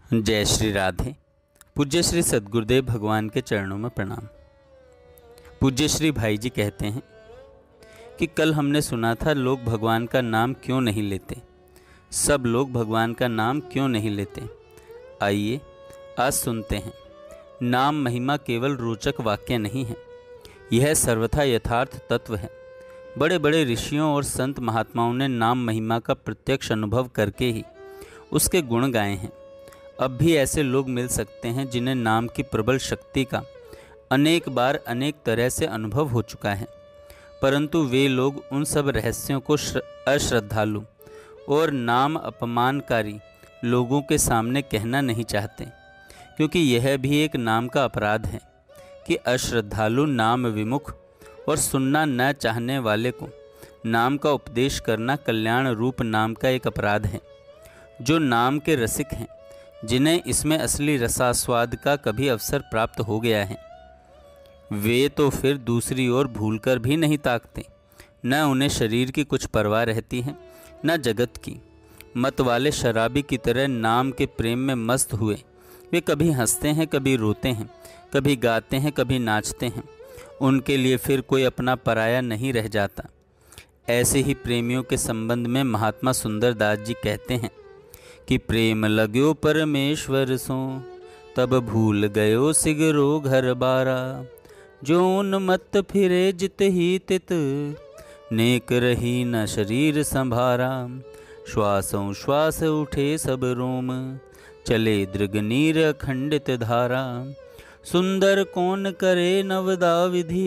जय श्री राधे। पूज्य श्री सद्गुरुदेव भगवान के चरणों में प्रणाम। पूज्य श्री भाई जी कहते हैं कि कल हमने सुना था लोग भगवान का नाम क्यों नहीं लेते, सब लोग भगवान का नाम क्यों नहीं लेते। आइए आज सुनते हैं। नाम महिमा केवल रोचक वाक्य नहीं है, यह सर्वथा यथार्थ तत्व है। बड़े बड़े ऋषियों और संत महात्माओं ने नाम महिमा का प्रत्यक्ष अनुभव करके ही उसके गुण गाए हैं। अब भी ऐसे लोग मिल सकते हैं जिन्हें नाम की प्रबल शक्ति का अनेक बार अनेक तरह से अनुभव हो चुका है, परंतु वे लोग उन सब रहस्यों को अश्रद्धालु और नाम अपमानकारी लोगों के सामने कहना नहीं चाहते, क्योंकि यह भी एक नाम का अपराध है कि अश्रद्धालु नाम विमुख और सुनना न चाहने वाले को नाम का उपदेश करना कल्याण रूप नाम का एक अपराध है। जो नाम के रसिक हैं, जिन्हें इसमें असली रसास्वाद का कभी अवसर प्राप्त हो गया है, वे तो फिर दूसरी ओर भूलकर भी नहीं ताकते। न उन्हें शरीर की कुछ परवाह रहती है, न जगत की। मत वाले शराबी की तरह नाम के प्रेम में मस्त हुए वे कभी हंसते हैं, कभी रोते हैं, कभी गाते हैं, कभी नाचते हैं। उनके लिए फिर कोई अपना पराया नहीं रह जाता। ऐसे ही प्रेमियों के संबंध में महात्मा सुंदरदास जी कहते हैं कि प्रेम लाग्यो परमेश्वर सो, तब भूल गयो सिगरो घर बारा। जो उन्मत्त फिरे जित ही तित, नेक रही न शरीर संभारा। श्वासों श्वास उठे सब रोम, चले दृग नीर अखंडित धारा। सुंदर कौन करे नवदा विधि,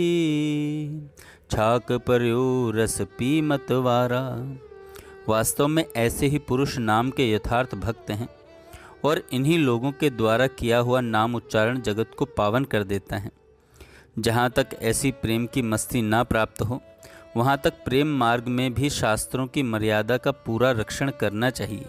छाक पर्यो रस पी मतवारा। वास्तव में ऐसे ही पुरुष नाम के यथार्थ भक्त हैं, और इन्हीं लोगों के द्वारा किया हुआ नाम उच्चारण जगत को पावन कर देता है। जहाँ तक ऐसी प्रेम की मस्ती ना प्राप्त हो, वहाँ तक प्रेम मार्ग में भी शास्त्रों की मर्यादा का पूरा रक्षण करना चाहिए।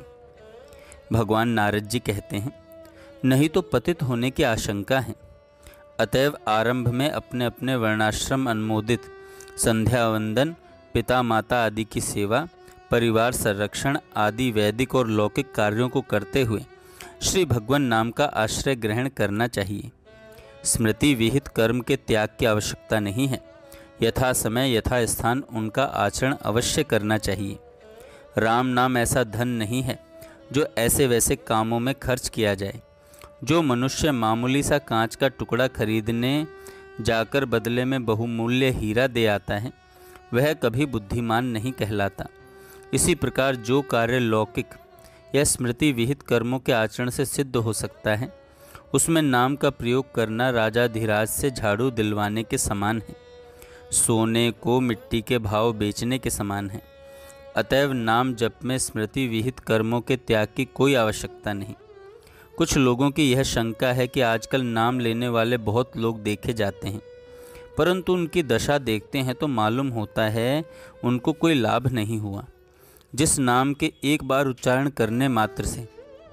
भगवान नारद जी कहते हैं, नहीं तो पतित होने की आशंका है। अतएव आरंभ में अपने अपने वर्णाश्रम अनुमोदित संध्या वंदन, पिता माता आदि की सेवा, परिवार संरक्षण आदि वैदिक और लौकिक कार्यों को करते हुए श्री भगवान नाम का आश्रय ग्रहण करना चाहिए। स्मृति विहित कर्म के त्याग की आवश्यकता नहीं है। यथा समय यथा स्थान उनका आचरण अवश्य करना चाहिए। राम नाम ऐसा धन नहीं है जो ऐसे वैसे कामों में खर्च किया जाए। जो मनुष्य मामूली सा कांच का टुकड़ा खरीदने जाकर बदले में बहुमूल्य हीरा दे आता है, वह कभी बुद्धिमान नहीं कहलाता। इसी प्रकार जो कार्य लौकिक या स्मृति विहित कर्मों के आचरण से सिद्ध हो सकता है, उसमें नाम का प्रयोग करना राजाधिराज से झाड़ू दिलवाने के समान है, सोने को मिट्टी के भाव बेचने के समान है। अतएव नाम जप में स्मृति विहित कर्मों के त्याग की कोई आवश्यकता नहीं। कुछ लोगों की यह शंका है कि आजकल नाम लेने वाले बहुत लोग देखे जाते हैं, परंतु उनकी दशा देखते हैं तो मालूम होता है उनको कोई लाभ नहीं हुआ। जिस नाम के एक बार उच्चारण करने मात्र से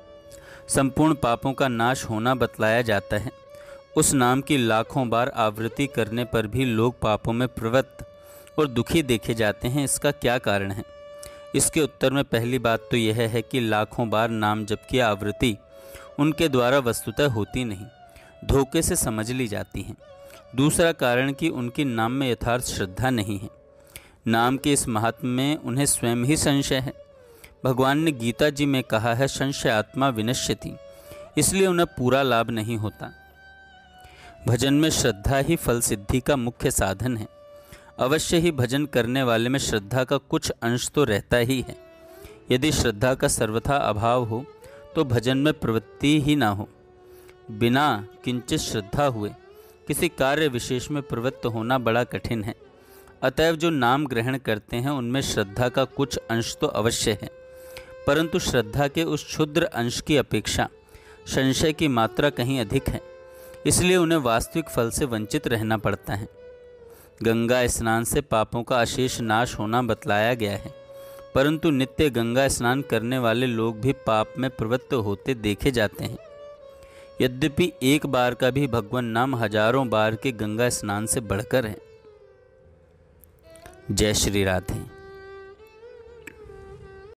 संपूर्ण पापों का नाश होना बतलाया जाता है, उस नाम की लाखों बार आवृत्ति करने पर भी लोग पापों में प्रवृत्त और दुखी देखे जाते हैं। इसका क्या कारण है? इसके उत्तर में पहली बात तो यह है कि लाखों बार नाम जप की आवृत्ति उनके द्वारा वस्तुतः होती नहीं, धोखे से समझ ली जाती है। दूसरा कारण कि उनकी नाम में यथार्थ श्रद्धा नहीं है। नाम के इस महात्म में उन्हें स्वयं ही संशय है। भगवान ने गीता जी में कहा है, संशय आत्मा विनश्यति, इसलिए उन्हें पूरा लाभ नहीं होता। भजन में श्रद्धा ही फल सिद्धि का मुख्य साधन है। अवश्य ही भजन करने वाले में श्रद्धा का कुछ अंश तो रहता ही है। यदि श्रद्धा का सर्वथा अभाव हो तो भजन में प्रवृत्ति ही ना हो। बिना किंचित श्रद्धा हुए किसी कार्य विशेष में प्रवृत्त होना बड़ा कठिन है। अतएव जो नाम ग्रहण करते हैं उनमें श्रद्धा का कुछ अंश तो अवश्य है, परंतु श्रद्धा के उस क्षुद्र अंश की अपेक्षा संशय की मात्रा कहीं अधिक है। इसलिए उन्हें वास्तविक फल से वंचित रहना पड़ता है। गंगा स्नान से पापों का अशेष नाश होना बतलाया गया है, परंतु नित्य गंगा स्नान करने वाले लोग भी पाप में प्रवृत्त होते देखे जाते हैं। यद्यपि एक बार का भी भगवान नाम हजारों बार के गंगा स्नान से बढ़कर है। जय श्री राधे।